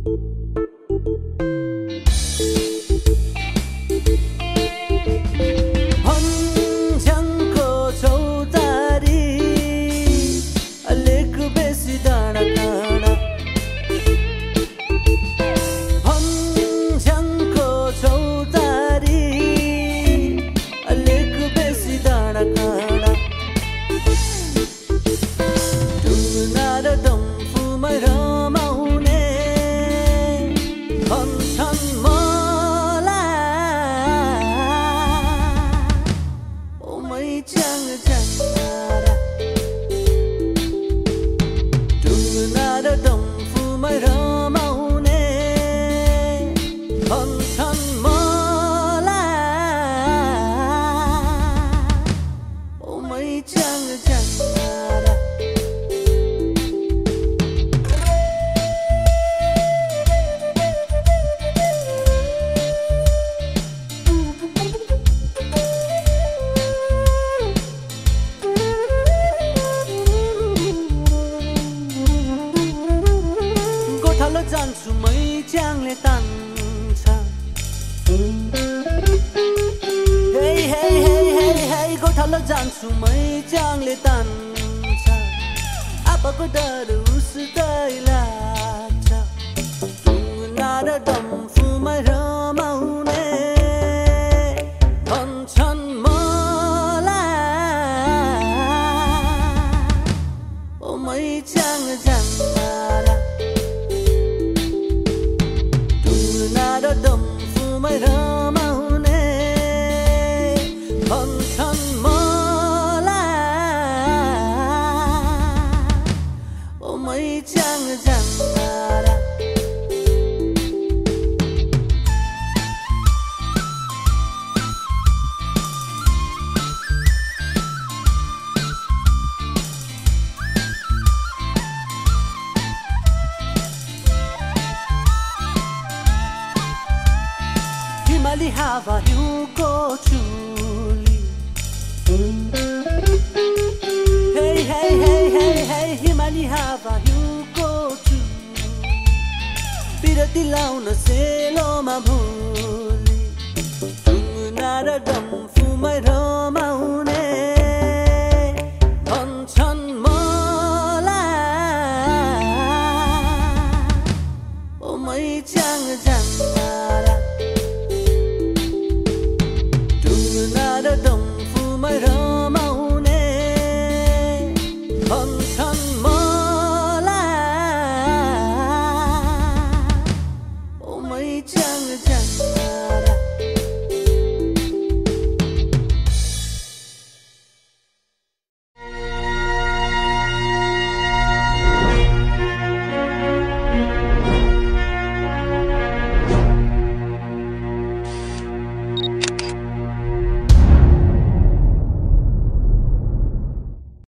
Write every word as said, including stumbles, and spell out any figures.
जान्छु मैच्याङले तान्छ हे हे हे हे हे गोठालो जान्छु मैच्याङले तान्छ आपाको डर उसकै लाग्छ टुना र डम्फुमा रमाउने भन्छन् मलाई ओ मैच्याङ जान्दारा डम्फुमा रमाउने भन्छन् मलाई ओ मैच्याङ जान्दारा हिमाली हावा हिउँको चुली हे हे हे हे हे हिमाली हावा हिउँको चुली बिरती लाउन सेलोमा भुली टुना र डम्फुमा रमा